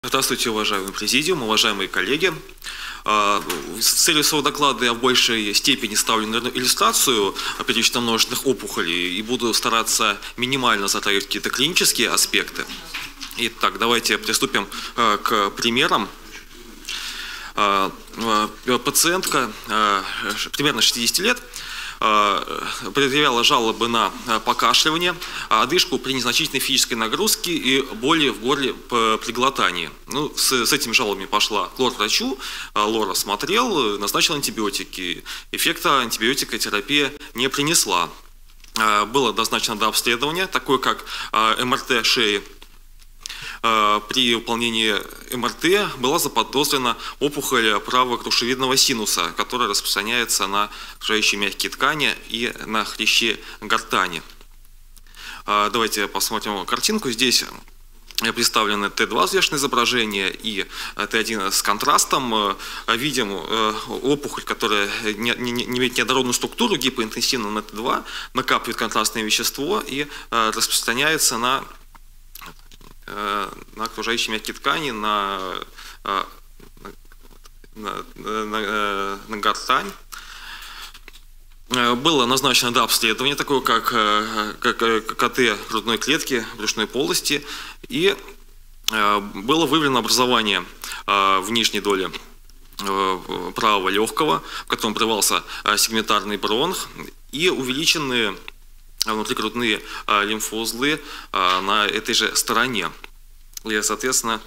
Здравствуйте, уважаемый президиум, уважаемые коллеги. С целью своего доклада я в большей степени ставлю на иллюстрацию первично-множественных опухолей и буду стараться минимально затрагивать какие-то клинические аспекты. Итак, давайте приступим к примерам. Пациентка примерно 60 лет предъявляла жалобы на покашливание, одышку при незначительной физической нагрузке и боли в горле при глотании. Ну, с этими жалобами пошла к лор-врачу, лор осмотрел, назначил антибиотики. Эффекта антибиотикотерапия не принесла. Было назначено дообследование, такое как МРТ шеи. При выполнении МРТ была заподозрена опухоль правого грушевидного синуса, которая распространяется на окружающие мягкие ткани и на хрящи гортани. Давайте посмотрим картинку. Здесь представлены Т2 взвешенное изображение и Т1 с контрастом. Видим опухоль, которая не имеет неоднородную структуру, гипоинтенсивно на Т2, накапливает контрастное вещество и распространяется на окружающие мягкие ткани, на гортань. Было назначено дообследование, такое как КТ грудной клетки, брюшной полости, и было выявлено образование в нижней доле правого легкого, в котором образовался сегментарный бронх, и увеличенные внутригрудные лимфоузлы на этой же стороне. И, соответственно,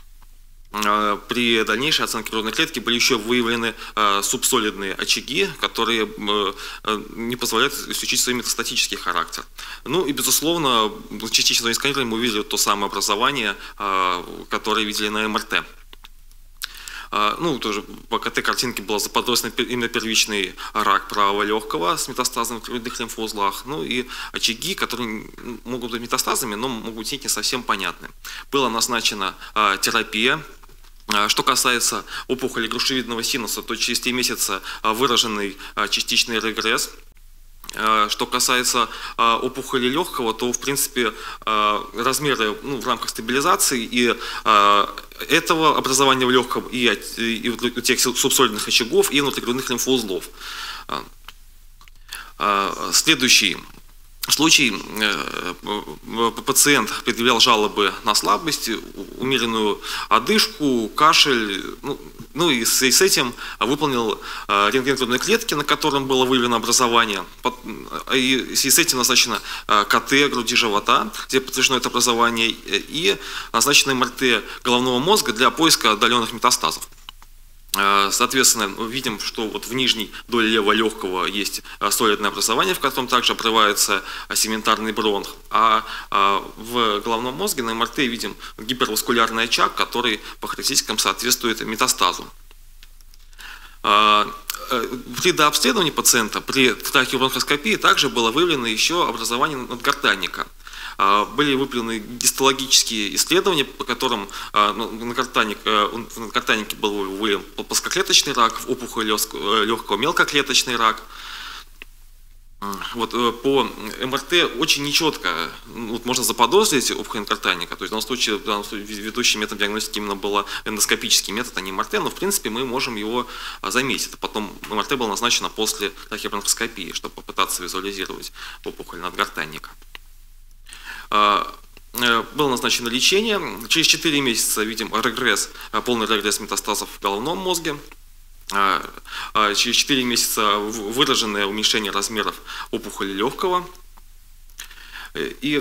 при дальнейшей оценке грудной клетки были еще выявлены субсолидные очаги, которые не позволяют исключить свой метастатический характер. Ну и, безусловно, частично сканировали, мы увидели то самое образование, которое видели на МРТ. Ну, тоже по КТ-картинке была заподозрена именно первичный рак правого легкого с метастазами в грудных лимфоузлах. Ну и очаги, которые могут быть метастазами, но могут быть не совсем понятны. Была назначена терапия. Что касается опухоли грушевидного синуса, то через 3 месяца выраженный частичный регресс. Что касается опухоли легкого, то, в принципе, размеры в рамках стабилизации и этого образования в легком, и тех субсолидных очагов, и внутригрудных лимфоузлов. Следующий случай. Пациент предъявлял жалобы на слабость, умеренную одышку, кашель, ну и с этим выполнил рентген грудной клетки, на котором было выявлено образование. И с этим назначено КТ груди живота, где подтверждено это образование, и назначено МРТ головного мозга для поиска отдаленных метастазов. Соответственно, видим, что вот в нижней доле левого легкого есть солидное образование, в котором также обрывается сегментарный бронх, а в головном мозге на МРТ видим гиперваскулярный очаг, который по характеристикам соответствует метастазу. При дообследовании пациента, при трахеобронхоскопии также было выявлено еще образование надгортанника. Были выполнены гистологические исследования, по которым в надгортанике был выявлен плоскоклеточный рак, в опухоли легкого мелкоклеточный рак. Вот, по МРТ очень нечетко можно заподозрить опухоль надгортанника. То есть в данном случае ведущий метод диагностики именно был эндоскопический метод, а не МРТ, но в принципе мы можем его заметить. Потом МРТ было назначено после трахеобронхоскопии, чтобы попытаться визуализировать опухоль надгортанника. Было назначено лечение. Через 4 месяца видим регресс, полный регресс метастазов в головном мозге. Через 4 месяца выраженное уменьшение размеров опухоли легкого. И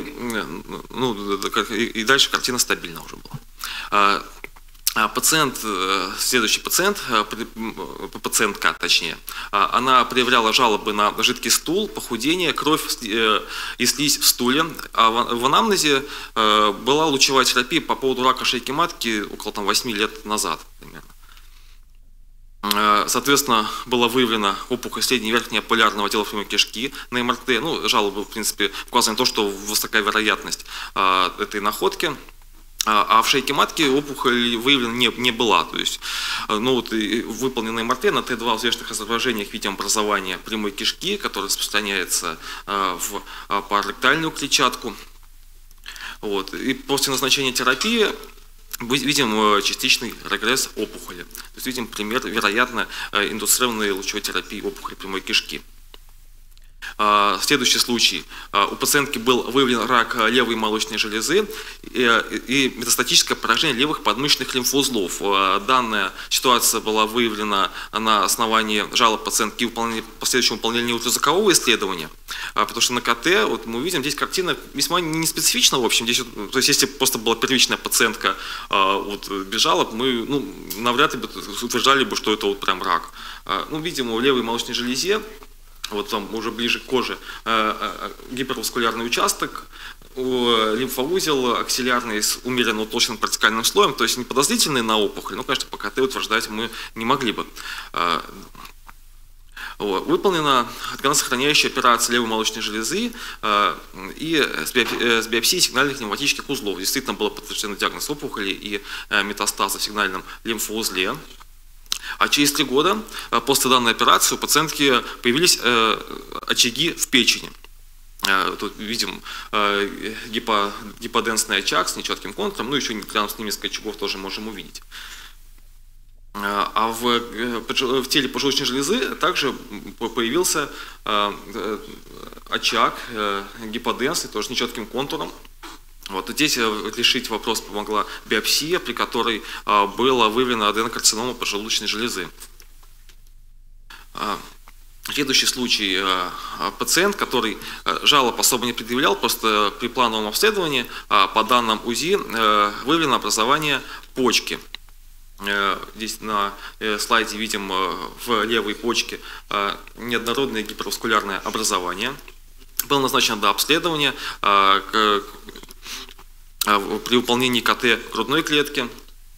дальше картина стабильна уже была. Следующий пациентка, точнее, она проявляла жалобы на жидкий стул, похудение, кровь и слизь в стуле. А в анамнезе была лучевая терапия по поводу рака шейки матки около 8 лет назад примерно. Соответственно, была выявлена опухоль средней и верхнего полярного отдела прямой кишки на МРТ. Ну, жалобы, в принципе, указаны на то, что высока вероятность этой находки. А в шейке матки опухоль выявлена не была. То есть, выполненный МРТ на Т2 взвешенных изображениях видим образование прямой кишки, которое распространяется в параректальную клетчатку. Вот. И после назначения терапии видим частичный регресс опухоли. То есть видим пример, вероятно, индуцированной лучевой терапии опухоли прямой кишки. Следующий случай. У пациентки был выявлен рак левой молочной железы и метастатическое поражение левых подмышечных лимфоузлов. Данная ситуация была выявлена на основании жалоб пациентки и последующего выполнения ультразвукового исследования. Потому что на КТ, вот мы видим, здесь картина весьма не специфична, в общем. Здесь, то есть если просто была первичная пациентка вот, без жалоб, мы навряд ли бы утверждали бы, что это вот прям рак. Видимо, в левой молочной железе, вот там уже ближе к коже, гиперваскулярный участок, лимфоузел аксиллярный с умеренно утолщенным кортикальным слоем, то есть не подозрительный на опухоль, но, конечно, по КТ утверждать мы не могли бы. Выполнена тканосохраняющая операция левой молочной железы и с биопсией сигнальных лимфатических узлов. Действительно был подтвержден диагноз опухоли и метастаза в сигнальном лимфоузле. А через 3 года после данной операции у пациентки появились очаги в печени. Тут видим гиподенсный очаг с нечетким контуром, еще рядом с ним несколько очагов тоже можем увидеть. А в теле поджелудочной железы также появился очаг гиподенсный, тоже с нечетким контуром. Вот здесь решить вопрос помогла биопсия, при которой была выявлена аденокарцинома поджелудочной железы. Следующий случай. Пациент, который жалоб особо не предъявлял, просто при плановом обследовании по данным УЗИ выявлено образование почки. Здесь на слайде видим в левой почке неоднородное гиперваскулярное образование. Было назначено до обследования при выполнении КТ грудной клетки.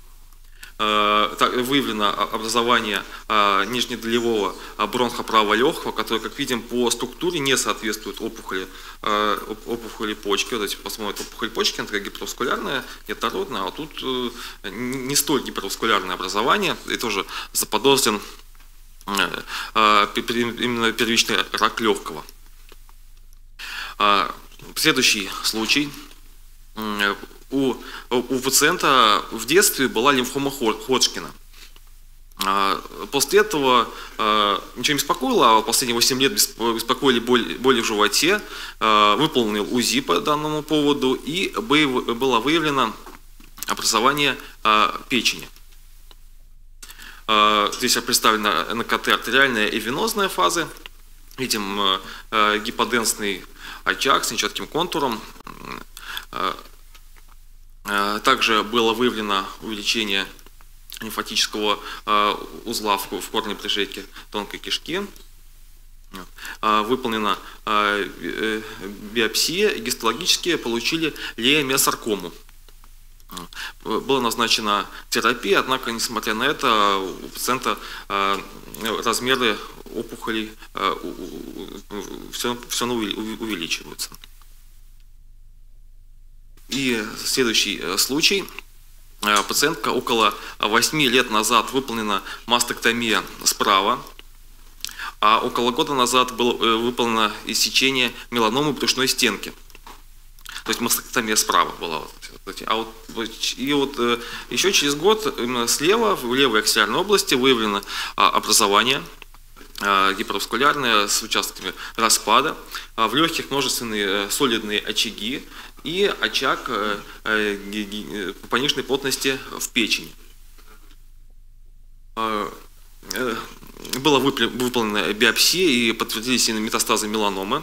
Выявлено образование нижнедолевого бронха правого легкого, который, как видим, по структуре не соответствует опухоли почки. Вот давайте посмотрим, опухоль почки, она такая гиперваскулярная, неоднородная, а тут не столь гиперваскулярное образование, и тоже заподозрен именно первичный рак легкого. Следующий случай. У пациента в детстве была лимфома Ходжкина. После этого ничего не беспокоило, а последние 8 лет беспокоили боли в животе. Выполнил УЗИ по данному поводу, и было выявлено образование печени. Здесь представлена на КТ артериальная и венозная фазы. Видим гиподенсный очаг с нечетким контуром. Также было выявлено увеличение лимфатического узла в корне прижейки тонкой кишки. Выполнена биопсия, и гистологически получили лейомиосаркому. Была назначена терапия, однако, несмотря на это, у пациента размеры опухолей все равно увеличиваются. И следующий случай. Пациентка около 8 лет назад выполнена мастектомия справа, а около года назад было выполнено иссечение меланомы брюшной стенки. То есть мастектомия справа была. И еще через год слева, в левой аксиллярной области, выявлено образование гиперваскулярное с участками распада, в легких множественные солидные очаги и очаг пониженной плотности в печени. Была выполнена биопсия и подтвердились метастазы меланомы.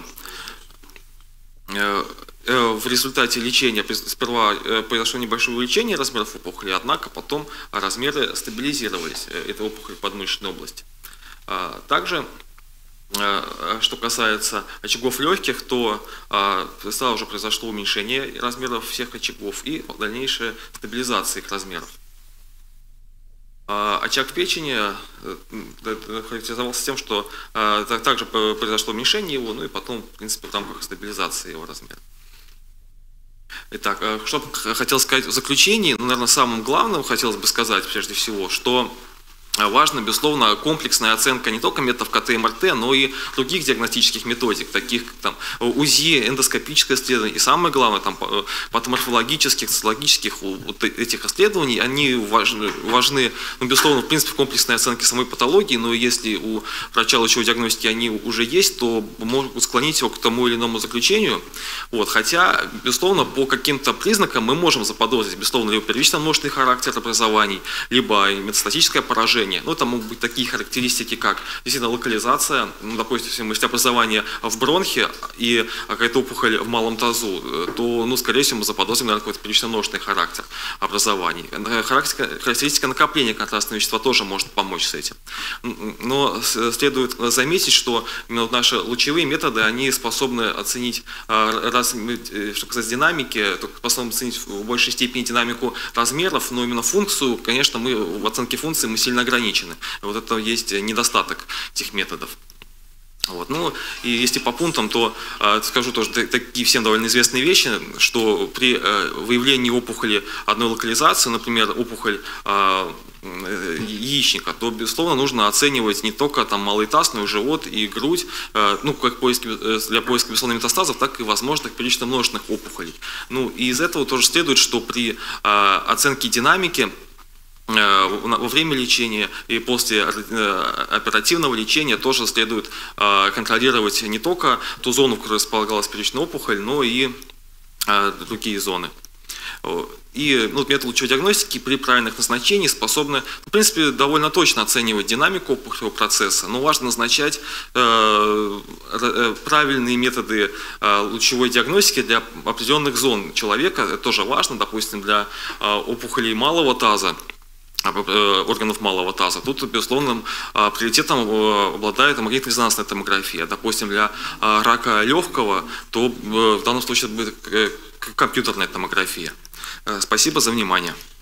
В результате лечения сперва произошло небольшое увеличение размеров опухоли, однако потом размеры стабилизировались этой опухоли подмышечной области. Также, что касается очагов легких, то сразу же произошло уменьшение размеров всех очагов и дальнейшая стабилизация их размеров. Очаг печени характеризовался тем, что также произошло уменьшение его, и потом, в принципе, в рамках стабилизации его размера. Итак, что хотел сказать в заключении, наверное, самым главным хотелось бы сказать, прежде всего, что важна, безусловно, комплексная оценка не только методов КТ и МРТ, но и других диагностических методик, таких как там, УЗИ, эндоскопическое исследование. И самое главное, там, патоморфологических, цитологических вот этих исследований, они важны, ну, безусловно, в принципе, в комплексной оценке самой патологии, но если у врача лучевой диагностики они уже есть, то могут склонить его к тому или иному заключению. Вот. Хотя, безусловно, по каким-то признакам мы можем заподозрить, безусловно, либо первично-множественный характер образований, либо метастатическое поражение. Ну, это могут быть такие характеристики, как действительно локализация, ну, допустим, если образование в бронхе и какая-то опухоль в малом тазу, то, ну, скорее всего, мы заподозрим, наверное, какой-то первично-множественный характер образований. Характеристика накопления контрастного вещества тоже может помочь с этим. Но следует заметить, что именно наши лучевые методы, они способны оценить, что касается динамики, способны оценить в большей степени динамику размеров, но именно функцию, конечно, мы в оценке функции мы сильно ограничены. Вот это есть недостаток этих методов. Вот. Ну, и если по пунктам, то скажу тоже такие всем довольно известные вещи, что при выявлении опухоли одной локализации, например, опухоль яичника, то, безусловно, нужно оценивать не только там малый таз, но и живот и грудь, ну, как для поиска, безусловно, метастазов, так и возможных первично-множественных опухолей. Ну, и из этого тоже следует, что при оценке динамики во время лечения и после оперативного лечения тоже следует контролировать не только ту зону, в которой располагалась первичная опухоль, но и другие зоны. И ну, метод лучевой диагностики при правильных назначениях способны, в принципе, довольно точно оценивать динамику опухолевого процесса, но важно назначать правильные методы лучевой диагностики для определенных зон человека. Это тоже важно, допустим, для опухолей малого таза, органов малого таза. Тут, безусловно, приоритетом обладает магнитно-резонансная томография. Допустим, для рака легкого, то в данном случае это будет компьютерная томография. Спасибо за внимание.